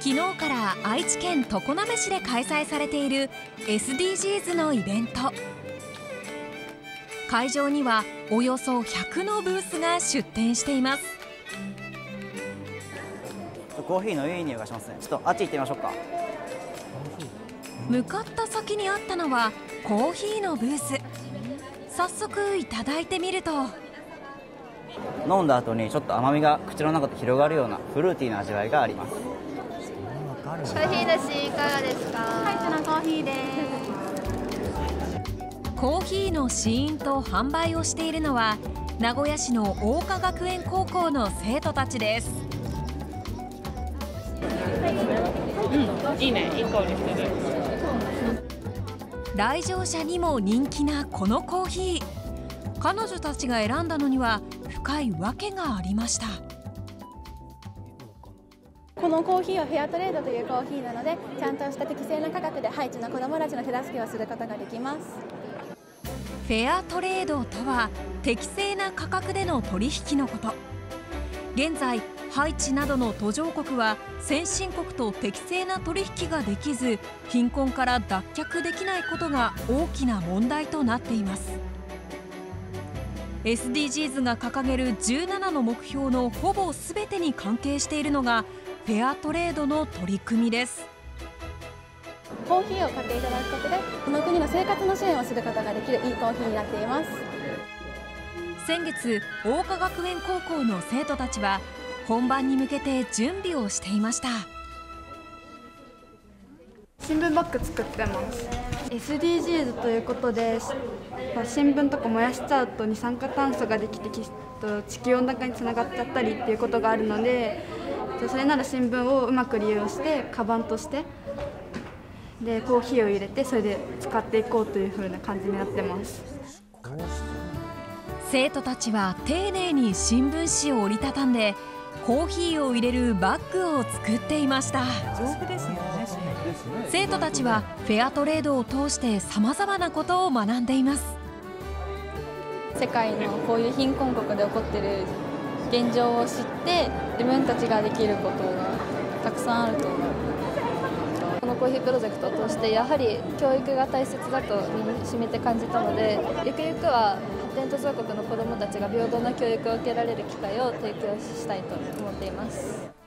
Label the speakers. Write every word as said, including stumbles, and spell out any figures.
Speaker 1: 昨日から愛知県常滑市で開催されている エスディージーズ のイベント。会場にはおよそひゃくのブースが出店しています。
Speaker 2: コーヒーのいい匂いがしますね。ちょっとあっち行ってみましょうか。
Speaker 1: 向かった先にあったのはコーヒーのブース。早速いただいてみると、
Speaker 2: 飲んだ後にちょっと甘みが口の中で広がるようなフルーティーな味わいがあります。
Speaker 3: コーヒーだしいかがですか？
Speaker 4: はい、こちらのコーヒーです。
Speaker 1: コーヒーの試飲と販売をしているのは名古屋市の桜花学園高校の生徒たちです。
Speaker 5: うん、いいね、いい香りしてる。
Speaker 1: 来場者にも人気なこのコーヒー、彼女たちが選んだのには深い訳がありました。
Speaker 4: このコーヒーはフェアトレードというコーヒーなので、ちゃんとした適正な価格でハイチの子どもたちの手助けをすることができます。
Speaker 1: フェアトレードとは適正な価格での取引のこと。現在ハイチなどの途上国は先進国と適正な取引ができず、貧困から脱却できないことが大きな問題となっています。 エスディージーズ が掲げるじゅうななの目標のほぼ全てに関係しているのがフェアトレードの取り組みです。
Speaker 4: コーヒーを買っていただくことで、この国の生活の支援をすることができるいいコーヒーになっています。
Speaker 1: 先月、桜花学園高校の生徒たちは本番に向けて準備をしていました。
Speaker 6: 新聞バッグ作ってます。 エスディージーズ ということで、新聞とか燃やしちゃうと二酸化炭素ができて地球温暖化につながっちゃったりっていうことがあるので、それなら新聞をうまく利用してカバンとしてでコーヒーを入れて、それで使っていこうという風な感じになってます。
Speaker 1: 生徒たちは丁寧に新聞紙を折りたたんでコーヒーを入れるバッグを作っていました。
Speaker 7: 丈夫ですよね。
Speaker 1: 生徒たちはフェアトレードを通してさまざまなことを学んでいます。
Speaker 8: 世界のこういう貧困国で起こっている現状を知って自分たちができることがたくさんあると思う。このコーヒープロジェクトを通してやはり教育が大切だと身に染みて感じたので、ゆくゆくは発展途上国の子どもたちが平等な教育を受けられる機会を提供したいと思っています。